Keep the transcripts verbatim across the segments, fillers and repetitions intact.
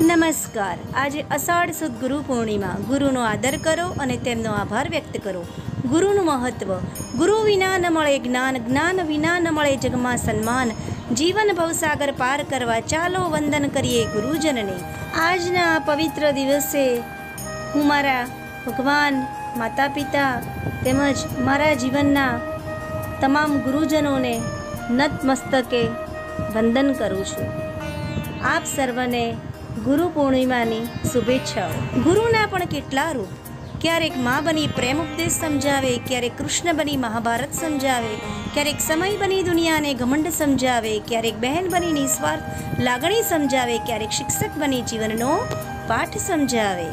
नमस्कार। आज अषाढ़ सुद गुरु पूर्णिमा। गुरुनो आदर करो अने तेमनो आभार व्यक्त करो। गुरुનું મહત્વ। ગુરુ વિના ન મળે જ્ઞાન, જ્ઞાન વિના ન મળે જગમાં સન્માન। જીવન ભવસાગર પાર કરવા ચાલો વંદન કરીએ ગુરુજનને। આજના આ પવિત્ર દિવસે હું મારા ભગવાન, માતા પિતા તેમજ મારા જીવનના તમામ ગુરુજનોને નતમસ્તકે વંદન કરું છું। આપ સર્વને ગુરુ પૂર્ણિમાની શુભેચ્છાઓ। ગુરુના પણ કેટલા રૂપ। ક્યારેક મા બની પ્રેમ ઉપદેશ સમજાવે, ક્યારેક કૃષ્ણ બની મહાભારત સમજાવે, ક્યારેક સમય બની દુનિયાને ઘમંડ સમજાવે, ક્યારેક બહેન બની નિસ્વાર્થ લાગણી સમજાવે, ક્યારેક શિક્ષક બની જીવનનો પાઠ સમજાવે।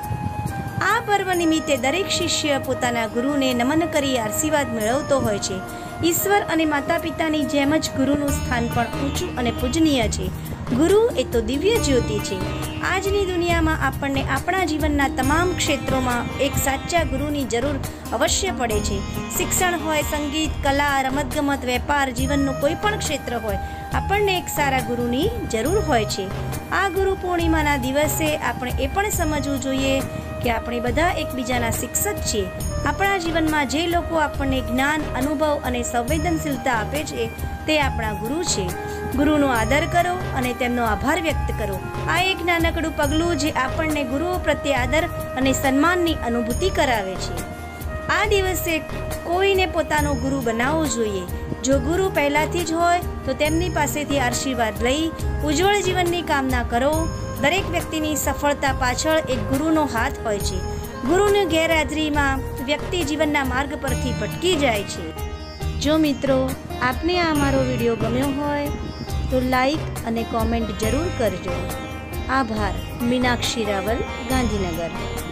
આ પર્વ નિમિત્તે દરેક શિષ્ય પોતાના ગુરુને નમન કરી આશીર્વાદ મેળવતો હોય છે। ઈશ્વર અને માતા પિતાની જેમ જ ગુરુનું સ્થાન પણ ઊંચું અને પૂજનીય છે। ગુરુ એ તો દિવ્ય જ્યોતિ છે। આજની દુનિયામાં આપણને આપણા જીવનના તમામ ક્ષેત્રોમાં એક સાચા ગુરુની જરૂર અવશ્ય પડે છે। શિક્ષણ હોય, સંગીત, કલા, રમતગમત, વેપાર, જીવનનું કોઈ પણ ક્ષેત્ર હોય, આપણને એક સારા ગુરુની જરૂર હોય છે। આ ગુરુ પૂર્ણિમાના દિવસે આપણે એ પણ સમજવું જોઈએ કે આપણે બધા એકબીજાના શિક્ષક છીએ। આપણા જીવનમાં જે લોકો આપણને જ્ઞાન, અનુભવ અને સંવેદનશીલતા આપે છે તે આપણા ગુરુ છે। ગુરુનો આદર કરો અને તેમનો આભાર વ્યક્ત કરો। આ એક નાનકડું પગલું જે આપણને ગુરુઓ પ્રત્યે આદર અને સન્માનની અનુભૂતિ કરાવે છે। આ દિવસે કોઈને પોતાનો ગુરુ બનાવવો જોઈએ। જો ગુરુ પહેલાંથી જ હોય તો તેમની પાસેથી આશીર્વાદ લઈ ઉજ્જવળ જીવનની કામના કરો। દરેક વ્યક્તિની સફળતા પાછળ એક ગુરુનો હાથ હોય છે। ગુરુની ગેરહાજરીમાં વ્યક્તિ જીવનના માર્ગ પરથી ભટકી જાય છે। જો મિત્રો આપને આ મારો વિડીયો ગમ્યો હોય તો લાઈક અને કોમેન્ટ જરૂર કરજો। આભાર। મીનાક્ષી રાવલ, ગાંધીનગર।